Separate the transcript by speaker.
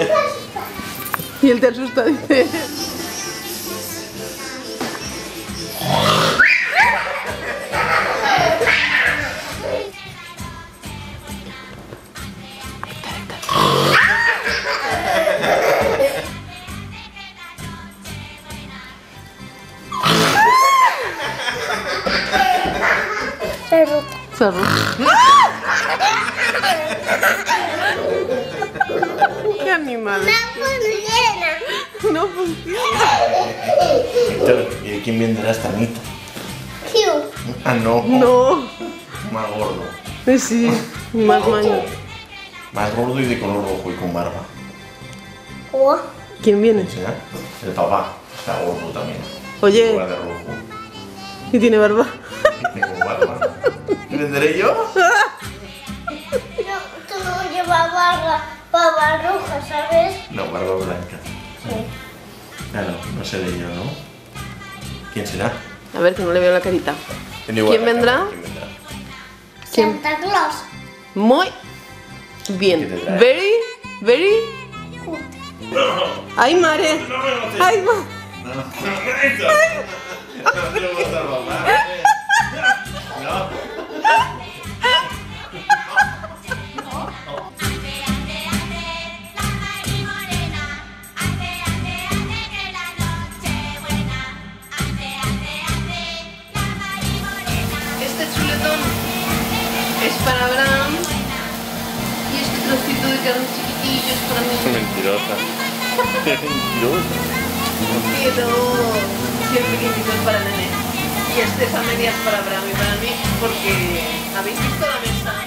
Speaker 1: Y él te asusta, dice. Se ha roto. ¡Qué animal! No funciona.
Speaker 2: Víctor, ¿y quién vendrá esta Anita? Ah, no.
Speaker 1: No.
Speaker 2: Más gordo.
Speaker 1: Sí, más maño.
Speaker 2: Más gordo y de color rojo y con barba.
Speaker 1: ¿Quién viene?
Speaker 2: ¿Sí, el papá está gordo también.
Speaker 1: Oye.
Speaker 2: Igual de rojo.
Speaker 1: ¿Y tiene barba?
Speaker 2: Y con barba. ¿Y vendré yo?
Speaker 3: No, tú no llevas barba roja, ¿sabes?
Speaker 2: No, barba blanca.
Speaker 3: Sí.
Speaker 2: Claro, no seré yo, ¿no? ¿Quién será?
Speaker 1: A ver, que no le veo la carita.
Speaker 2: Tiene igual
Speaker 1: ¿Quién
Speaker 2: la
Speaker 1: vendrá?
Speaker 2: cara, ¿quién vendrá?
Speaker 1: ¿Quién?
Speaker 3: Santa Claus.
Speaker 1: Muy bien.
Speaker 2: ¿Qué te trae?
Speaker 1: Very. ¡Ay, Mare! ¡Ay, Mare!
Speaker 2: No, no te gusta el papá. No.
Speaker 1: Este chuletón es para Abraham y este trocito de carne chiquitillo es para mí.
Speaker 2: Mentirosa. Mentirosa.
Speaker 1: Pero y el pequeñito es para Nene. Y este es a medias para Abraham y para mí porque habéis visto la mesa.